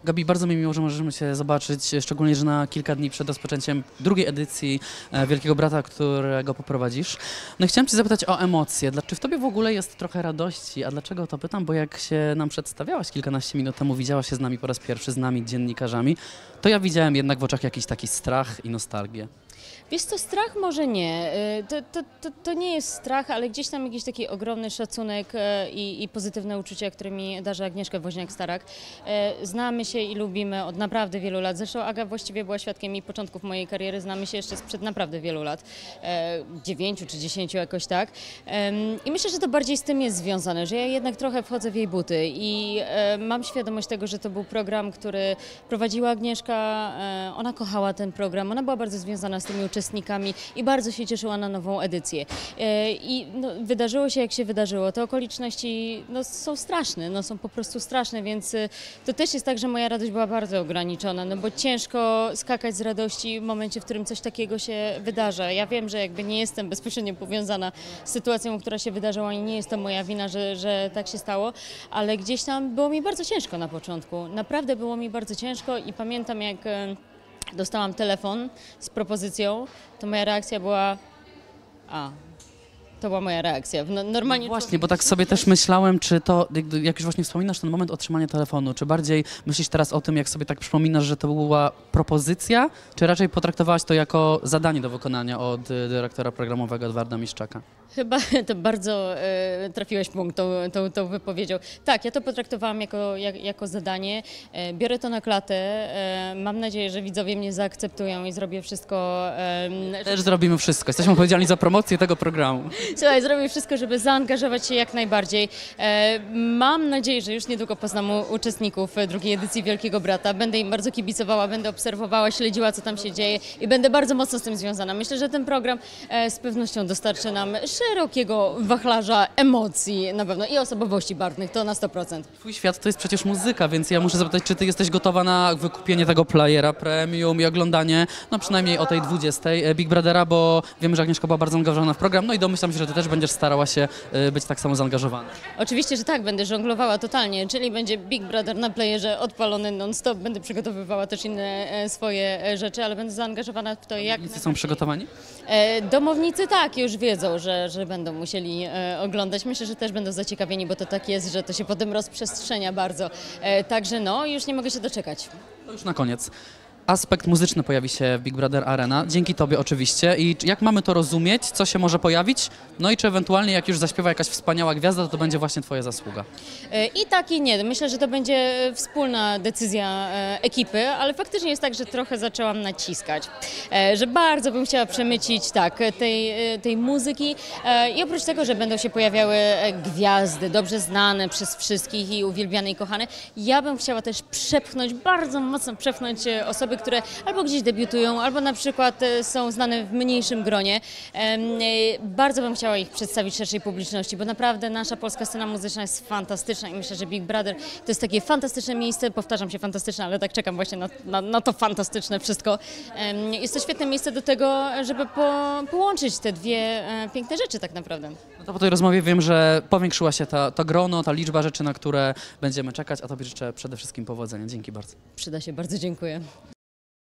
Gabi, bardzo mi miło, że możemy się zobaczyć, szczególnie, że na kilka dni przed rozpoczęciem drugiej edycji Wielkiego Brata, którego poprowadzisz. No i chciałem Cię zapytać o emocje. Czy w Tobie w ogóle jest trochę radości? A dlaczego o to pytam? Bo jak się nam przedstawiałaś kilkanaście minut temu, widziałaś się z nami po raz pierwszy, z nami, dziennikarzami, to ja widziałem jednak w oczach jakiś taki strach i nostalgię. Wiesz co, strach może nie. To nie jest strach, ale gdzieś tam jakiś taki ogromny szacunek i pozytywne uczucia, które mi darzy Agnieszka Woźniak-Starak. Znamy się i lubimy od naprawdę wielu lat. Zresztą Aga właściwie była świadkiem i początków mojej kariery. Znamy się jeszcze sprzed naprawdę wielu lat. 9 czy 10 jakoś tak. I myślę, że to bardziej z tym jest związane, że ja jednak trochę wchodzę w jej buty i mam świadomość tego, że to był program, który prowadziła Agnieszka. Ona kochała ten program, ona była bardzo związana z tymi uczestnikami i bardzo się cieszyła na nową edycję. I no, wydarzyło się jak się wydarzyło. Te okoliczności są straszne, są po prostu straszne, więc to też jest tak, że moja radość była bardzo ograniczona, no bo ciężko skakać z radości w momencie, w którym coś takiego się wydarza. Ja wiem, że jakby nie jestem bezpośrednio powiązana z sytuacją, która się wydarzyła i nie jest to moja wina, że tak się stało, ale gdzieś tam było mi bardzo ciężko na początku. Naprawdę było mi bardzo ciężko i pamiętam, jak dostałam telefon z propozycją, to moja reakcja była... To była moja reakcja. Normalnie Właśnie, bo tak sobie też myślałem, czy to, jak już właśnie wspominasz ten moment otrzymania telefonu, czy bardziej myślisz teraz o tym, jak sobie tak przypominasz, że to była propozycja, czy raczej potraktowałaś to jako zadanie do wykonania od dyrektora programowego Edwarda Miszczaka? Chyba to bardzo trafiłeś w punkt tą wypowiedzią. Tak, ja to potraktowałam jako zadanie. Biorę to na klatę. Mam nadzieję, że widzowie mnie zaakceptują i zrobię wszystko. Też zrobimy wszystko. Jesteśmy odpowiedzialni za promocję tego programu. Słuchaj, zrobię wszystko, żeby zaangażować się jak najbardziej. Mam nadzieję, że już niedługo poznam uczestników drugiej edycji Wielkiego Brata. Będę im bardzo kibicowała, będę obserwowała, śledziła, co tam się dzieje i będę bardzo mocno z tym związana. Myślę, że ten program z pewnością dostarczy nam szerokiego wachlarza emocji na pewno i osobowości barwnych, to na 100%. Twój świat to jest przecież muzyka, więc ja muszę zapytać, czy ty jesteś gotowa na wykupienie tego playera premium i oglądanie, no przynajmniej o tej 20 Big Brothera, bo wiem, że Agnieszka była bardzo zaangażowana w program, no i domyślam się, że ty też będziesz starała się być tak samo zaangażowana. Oczywiście, że tak, będę żonglowała totalnie, czyli będzie Big Brother na playerze odpalony non-stop, będę przygotowywała też inne swoje rzeczy, ale będę zaangażowana w to jak Domownicy są przygotowani? Domownicy tak, już wiedzą, że będą musieli oglądać. Myślę, że też będą zaciekawieni, bo to tak jest, że to się potem rozprzestrzenia bardzo. Także już nie mogę się doczekać. To już na koniec. Aspekt muzyczny pojawi się w Big Brother Arena, dzięki Tobie oczywiście. I jak mamy to rozumieć, co się może pojawić? No i czy ewentualnie jak już zaśpiewa jakaś wspaniała gwiazda, to będzie właśnie Twoja zasługa? I tak i nie. Myślę, że to będzie wspólna decyzja ekipy, ale faktycznie jest tak, że trochę zaczęłam naciskać, że bardzo bym chciała przemycić tej muzyki i oprócz tego, że będą się pojawiały gwiazdy dobrze znane przez wszystkich i uwielbiane i kochane, ja bym chciała też bardzo mocno przepchnąć osoby, które albo gdzieś debiutują, albo na przykład są znane w mniejszym gronie. Bardzo bym chciała ich przedstawić szerszej publiczności, bo naprawdę nasza polska scena muzyczna jest fantastyczna i myślę, że Big Brother to jest takie fantastyczne miejsce, powtarzam się fantastyczne, ale tak czekam właśnie na to fantastyczne wszystko. Jest to świetne miejsce do tego, żeby połączyć te dwie piękne rzeczy tak naprawdę. No to po tej rozmowie wiem, że powiększyła się to grono, ta liczba rzeczy, na które będziemy czekać, a Tobie życzę przede wszystkim powodzenia. Dzięki bardzo. Przyda się, bardzo dziękuję.